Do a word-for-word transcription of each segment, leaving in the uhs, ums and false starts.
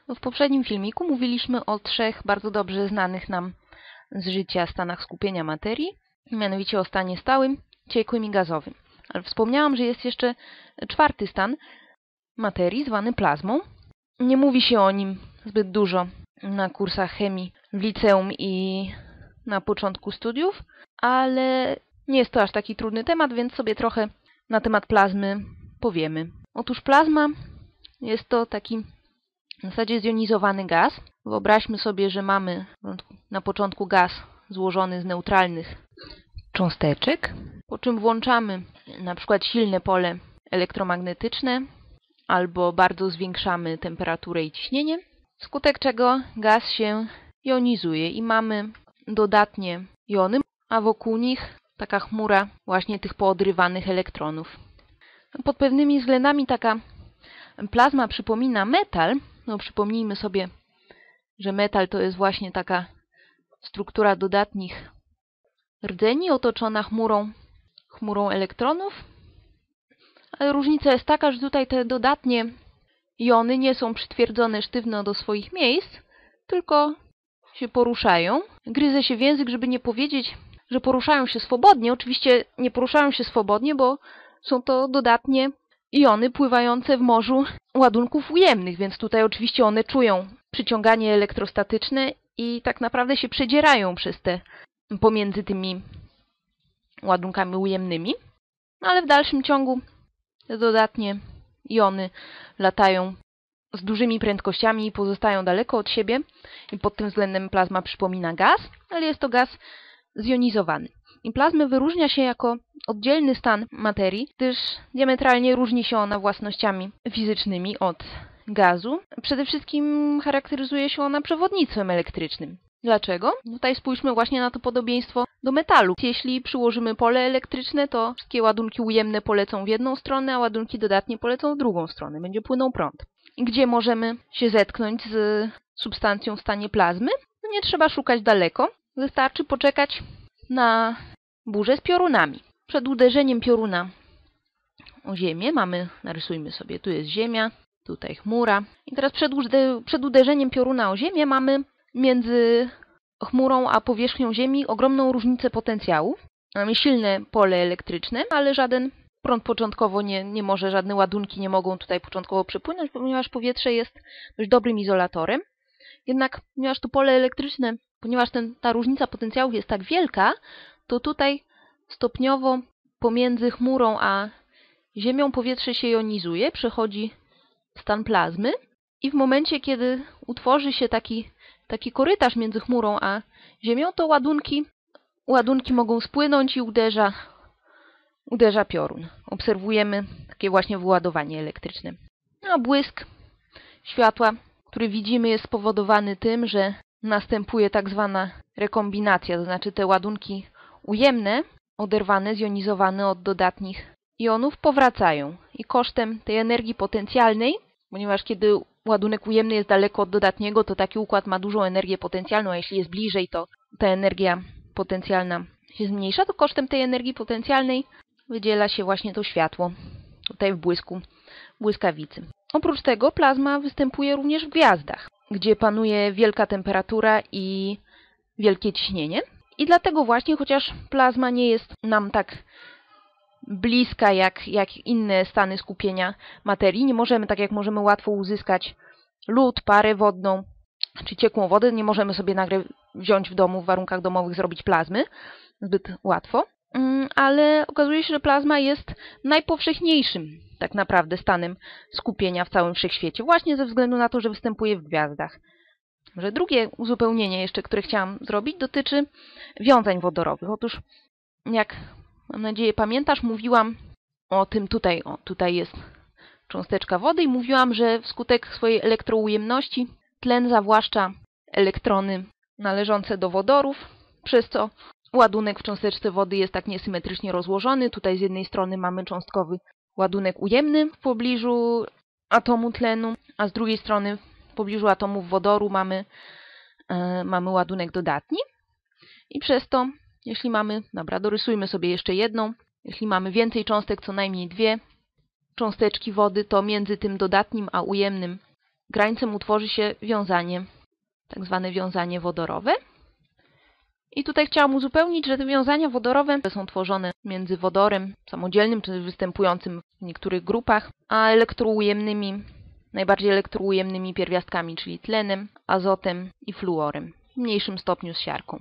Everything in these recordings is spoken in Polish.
W poprzednim filmiku mówiliśmy o trzech bardzo dobrze znanych nam z życia stanach skupienia materii, mianowicie o stanie stałym, ciekłym i gazowym. Ale wspomniałam, że jest jeszcze czwarty stan materii, zwany plazmą. Nie mówi się o nim zbyt dużo na kursach chemii w liceum i na początku studiów, ale nie jest to aż taki trudny temat, więc sobie trochę na temat plazmy powiemy. Otóż plazma jest to taki w zasadzie zjonizowany gaz. Wyobraźmy sobie, że mamy na początku gaz złożony z neutralnych cząsteczek, po czym włączamy na przykład silne pole elektromagnetyczne albo bardzo zwiększamy temperaturę i ciśnienie, wskutek czego gaz się jonizuje i mamy dodatnie jony, a wokół nich taka chmura właśnie tych poodrywanych elektronów. Pod pewnymi względami taka plazma przypomina metal. No, przypomnijmy sobie, że metal to jest właśnie taka struktura dodatnich rdzeni otoczona chmurą, chmurą elektronów. Ale różnica jest taka, że tutaj te dodatnie jony nie są przytwierdzone sztywno do swoich miejsc, tylko się poruszają. Gryzę się w język, żeby nie powiedzieć, że poruszają się swobodnie. Oczywiście nie poruszają się swobodnie, bo są to dodatnie jony pływające w morzu ładunków ujemnych, więc tutaj oczywiście one czują przyciąganie elektrostatyczne i tak naprawdę się przedzierają przez te pomiędzy tymi ładunkami ujemnymi. No ale w dalszym ciągu te dodatnie jony latają z dużymi prędkościami i pozostają daleko od siebie i pod tym względem plazma przypomina gaz, ale jest to gaz zjonizowany. I plazmę wyróżnia się jako oddzielny stan materii, gdyż diametralnie różni się ona własnościami fizycznymi od gazu. Przede wszystkim charakteryzuje się ona przewodnictwem elektrycznym. Dlaczego? Tutaj spójrzmy właśnie na to podobieństwo do metalu. Jeśli przyłożymy pole elektryczne, to wszystkie ładunki ujemne polecą w jedną stronę, a ładunki dodatnie polecą w drugą stronę. Będzie płynął prąd. I gdzie możemy się zetknąć z substancją w stanie plazmy? No nie trzeba szukać daleko. Wystarczy poczekać na burzę z piorunami. Przed uderzeniem pioruna o ziemię mamy, narysujmy sobie, tu jest ziemia, tutaj chmura. I teraz przed, przed uderzeniem pioruna o ziemię mamy między chmurą a powierzchnią ziemi ogromną różnicę potencjału. Mamy silne pole elektryczne, ale żaden prąd początkowo nie, nie może, żadne ładunki nie mogą tutaj początkowo przepłynąć, ponieważ powietrze jest dość dobrym izolatorem. Jednak ponieważ to pole elektryczne, ponieważ ten, ta różnica potencjałów jest tak wielka, to tutaj stopniowo pomiędzy chmurą a ziemią powietrze się jonizuje, przechodzi w stan plazmy i w momencie, kiedy utworzy się taki, taki korytarz między chmurą a ziemią, to ładunki, ładunki mogą spłynąć i uderza, uderza piorun. Obserwujemy takie właśnie wyładowanie elektryczne. A błysk światła, który widzimy, jest spowodowany tym, że następuje tak zwana rekombinacja, to znaczy te ładunki ujemne, oderwane, zjonizowane od dodatnich jonów, powracają. I kosztem tej energii potencjalnej, ponieważ kiedy ładunek ujemny jest daleko od dodatniego, to taki układ ma dużą energię potencjalną, a jeśli jest bliżej, to ta energia potencjalna się zmniejsza, to kosztem tej energii potencjalnej wydziela się właśnie to światło, tutaj w błysku błyskawicy. Oprócz tego plazma występuje również w gwiazdach, gdzie panuje wielka temperatura i wielkie ciśnienie. I dlatego właśnie, chociaż plazma nie jest nam tak bliska jak, jak inne stany skupienia materii, nie możemy, tak jak możemy łatwo uzyskać lód, parę wodną czy ciekłą wodę, nie możemy sobie nagle wziąć w domu, w warunkach domowych, zrobić plazmy zbyt łatwo, ale okazuje się, że plazma jest najpowszechniejszym tak naprawdę stanem skupienia w całym wszechświecie, właśnie ze względu na to, że występuje w gwiazdach. Może drugie uzupełnienie jeszcze, które chciałam zrobić, dotyczy wiązań wodorowych. Otóż, jak mam nadzieję pamiętasz, mówiłam o tym tutaj, o tutaj jest cząsteczka wody i mówiłam, że wskutek swojej elektroujemności tlen zawłaszcza elektrony należące do wodorów, przez co ładunek w cząsteczce wody jest tak niesymetrycznie rozłożony. Tutaj z jednej strony mamy cząstkowy ładunek ujemny w pobliżu atomu tlenu, a z drugiej strony w pobliżu atomów wodoru mamy, yy, mamy ładunek dodatni. I przez to, jeśli mamy, dobra, dorysujmy sobie jeszcze jedną, jeśli mamy więcej cząstek, co najmniej dwie cząsteczki wody, to między tym dodatnim a ujemnym krańcem utworzy się wiązanie, tak zwane wiązanie wodorowe. I tutaj chciałam uzupełnić, że te wiązania wodorowe są tworzone między wodorem samodzielnym, czy występującym w niektórych grupach, a elektroujemnymi, najbardziej elektroujemnymi pierwiastkami, czyli tlenem, azotem i fluorem, w mniejszym stopniu z siarką.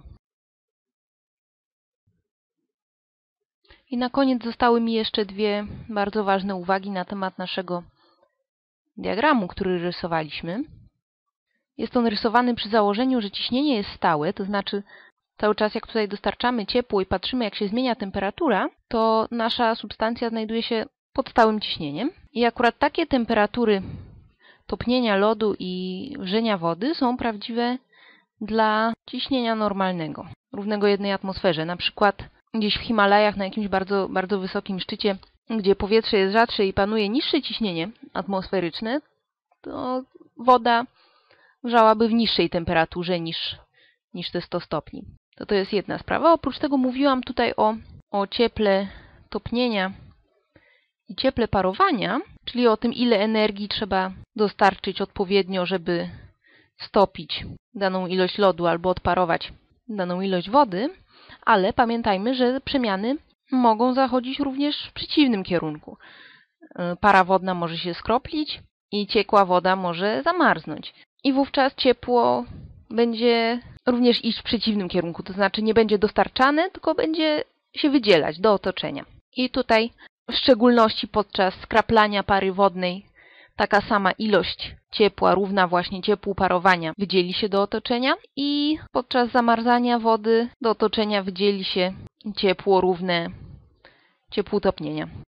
I na koniec zostały mi jeszcze dwie bardzo ważne uwagi na temat naszego diagramu, który rysowaliśmy. Jest on rysowany przy założeniu, że ciśnienie jest stałe, to znaczy cały czas jak tutaj dostarczamy ciepło i patrzymy, jak się zmienia temperatura, to nasza substancja znajduje się pod stałym ciśnieniem. I akurat takie temperatury topnienia lodu i wrzenia wody są prawdziwe dla ciśnienia normalnego, równego jednej atmosferze. Na przykład gdzieś w Himalajach na jakimś bardzo, bardzo wysokim szczycie, gdzie powietrze jest rzadsze i panuje niższe ciśnienie atmosferyczne, to woda wrzałaby w niższej temperaturze niż, niż te sto stopni. To to jest jedna sprawa. Oprócz tego mówiłam tutaj o, o cieple topnienia i cieple parowania, czyli o tym, ile energii trzeba dostarczyć odpowiednio, żeby stopić daną ilość lodu albo odparować daną ilość wody, ale pamiętajmy, że przemiany mogą zachodzić również w przeciwnym kierunku. Para wodna może się skroplić i ciekła woda może zamarznąć. I wówczas ciepło będzie również iść w przeciwnym kierunku, to znaczy nie będzie dostarczane, tylko będzie się wydzielać do otoczenia. I tutaj w szczególności podczas skraplania pary wodnej taka sama ilość ciepła równa właśnie ciepłu parowania wydzieli się do otoczenia i podczas zamarzania wody do otoczenia wydzieli się ciepło równe ciepłu topnienia.